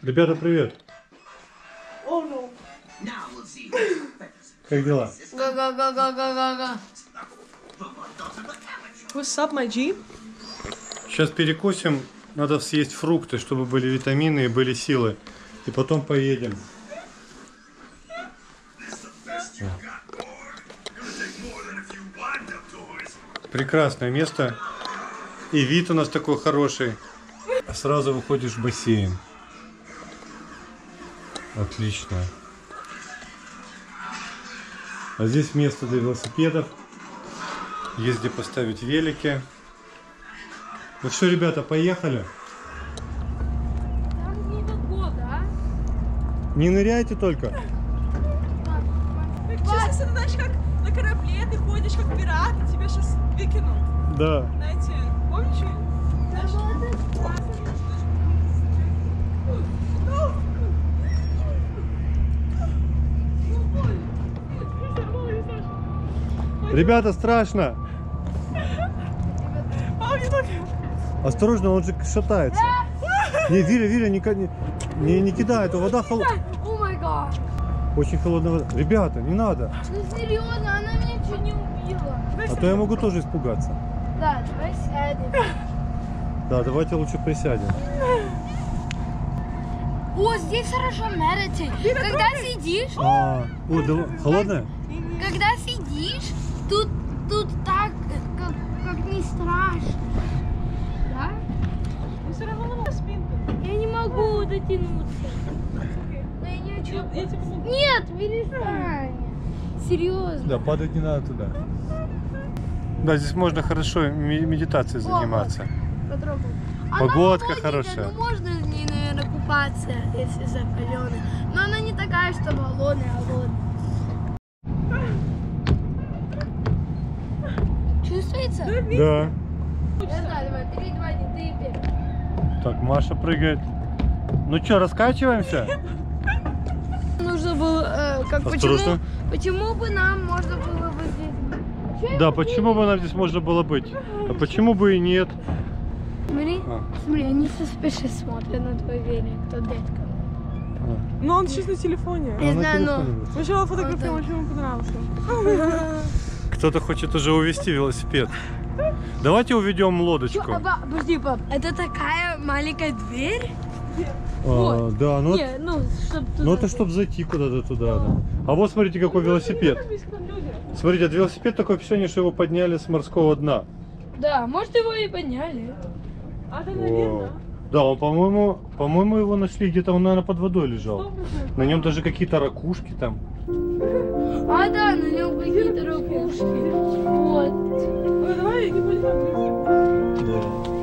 Ребята, привет! Как дела? Га-га-га-га-га-га. What's up, my G? Сейчас перекусим. Надо съесть фрукты, чтобы были витамины и были силы. И потом поедем. Прекрасное место. И вид у нас такой хороший. Сразу выходишь в бассейн. Отлично. А здесь место для велосипедов. Есть где поставить велики. Ну все, ребята, поехали. Там недалеко, да? Не ныряйте только. Честно, ты знаешь, как на корабле ты ходишь как пират, и тебя сейчас выкинут. Да. Знаете, помнишь? Ребята, страшно. Осторожно, он же шатается. Не, Виля, не кидай, это вода холодная. О май гад. Очень холодная вода. Ребята, не надо. Ну серьезно, она меня чуть не убила. А то я могу тоже испугаться. Да, давай сядем. Да, давайте лучше присядем. О, здесь хорошо мерить. Когда сидишь, О, холодная? когда сидишь, тут так, как не страшно. Да? Мы все равно на спинку. Я не могу дотянуться. Но я не хочу. Я тебе помогу. Нет, перестань. Серьезно. Да, падать не надо туда. Да, здесь можно хорошо медитацией заниматься. Попробуй. Погодка Она холодненькая, хорошая. Ну, можно в ней, наверное, купаться, если закаленная. Но она не такая, что холодная. Чувствуется? Да. Я знаю, давай, 3, 2, 1, ты первый. Так, Маша прыгает. Ну что, раскачиваемся? Нужно было, Осторожно. почему бы нам можно было бы здесь... Да, почему бы нам здесь можно было быть? А почему бы и нет? Смотри, смотри, они со спеши смотрят на твой велик, тот дядька. Но он сейчас на телефоне. Я А, на знаю, но... телефоне будет. Сначала фотографировал, очень ему понравился. Кто-то хочет уже увезти велосипед. Давайте уведем лодочку. Подожди, пап, это такая маленькая дверь? Да, ну, Не, ну, чтобы туда... ну это чтобы зайти куда-то туда. Да. А вот смотрите, какой велосипед. Смотрите, этот велосипед такое впечатление, что его подняли с морского дна. Да, может его и подняли. А да, О. наверное. Да, он, по-моему, его нашли где-то, он, наверное, под водой лежал. На нем даже какие-то ракушки там. А, да, на нем какие-то ракушки. Вот. Ну, давай не будем там. Да.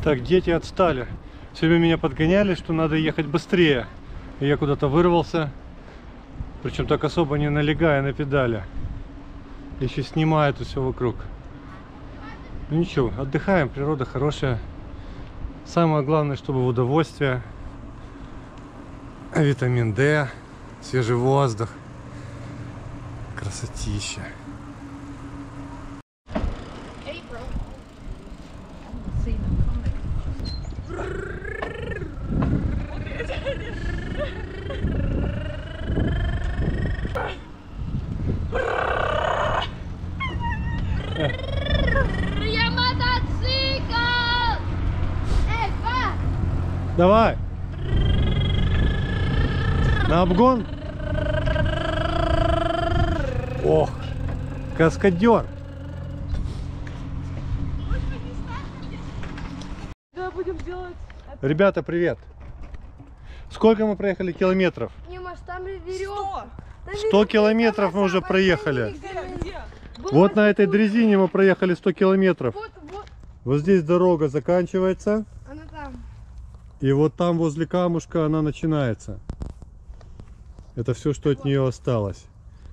Так, дети отстали. Все время меня подгоняли, что надо ехать быстрее. И я куда-то вырвался. Причем так особо не налегая на педали. Еще снимаю это все вокруг. Ну ничего, отдыхаем, природа хорошая. Самое главное, чтобы в удовольствие. Витамин D, свежий воздух. Красотища. Я мотоцикл! Эй, па! Давай! На обгон! Ох! Каскадер! Да, будем делать. Ребята, привет! Сколько мы проехали километров? Не, может, там веревка. 100 километров мы уже проехали. Где? Вот на этой дрезине мы проехали 100 километров. Вот. Вот здесь дорога заканчивается. Она там. И вот там возле камушка она начинается. Это все, что от нее осталось.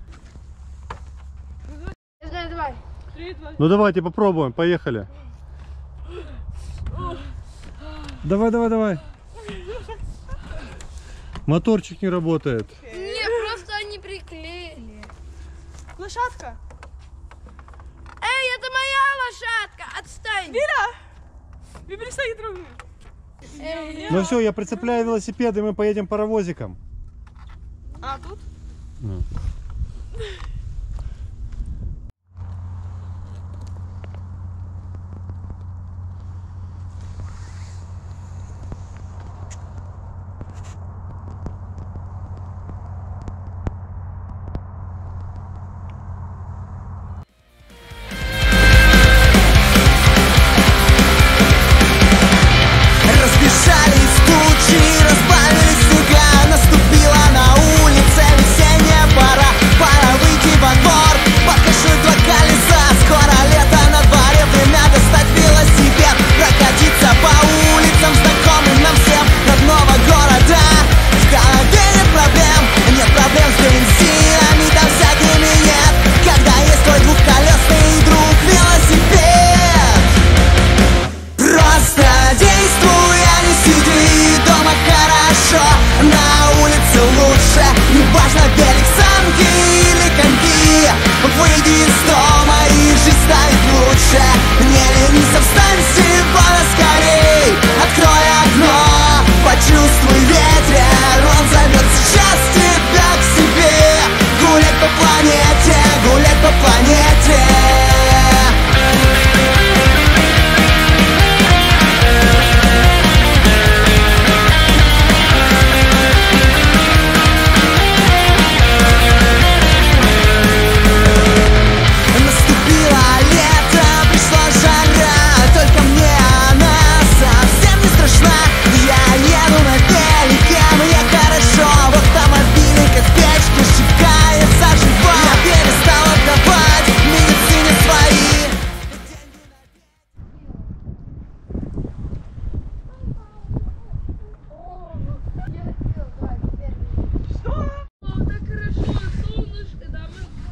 Давай. 3, 2, Ну давайте попробуем, поехали. Давай. Моторчик не работает. Не, просто они приклеили. лошадка. Эй, это моя лошадка! Отстань! Вы перестань трогать. Ну все, я прицепляю велосипед, и мы поедем паровозиком. А, тут? Ну. Разбежались тучи, разбавились снега. Наступила на улице весенняя пора. Пора выйти во двор, покашут два колеса. Скоро лето на дворе, время достать велосипед. Прокатиться по улицам, знакомым нам всем родного города. В голове нет проблем с бензинами, да всякими нет. Когда есть твой двухколесный друг велосипед. Просто действуй, а не сиди дома, хорошо. На улице лучше, неважно, велик, санки или коньки. Выйди из дома и жизнь станет лучше. Не ленись, встань сегодня скорей. Открой окно, почувствуй ветер. Он зовет сейчас тебя к себе. Гулять по планете, гулять по планете. Наступило лето, пришла жара. Только мне она совсем не страшна. Я еду на велике, мне хорошо. В автомобиле, как в печке, сжигается живо. Я перестал отдавать медицине свои. О, так хорошо, солнышко, да,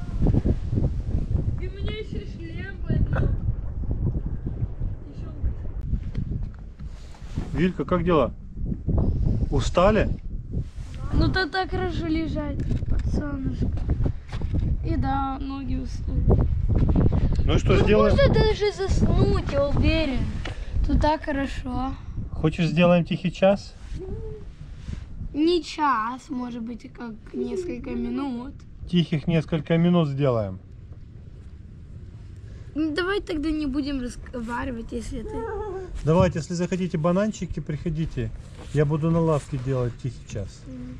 и мне еще шлем, поэтому еще лучше. Вилька, как дела? Устали? Ну то так хорошо лежать под солнышком. И да, ноги устали. Ну и что, сделаем? Можно даже заснуть, я уверен. Тут так хорошо. Хочешь, сделаем тихий час? Не час, может быть, как несколько минут. Тихих несколько минут сделаем. Ну, давай тогда не будем разговаривать, если ты... Давайте, если захотите бананчики, приходите. Я буду на лавке делать тихий час.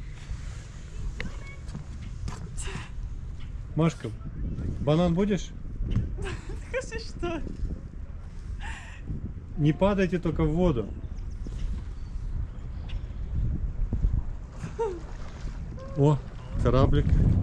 Машка, банан будешь? Скажи, что? Не падайте только в воду. О, кораблик.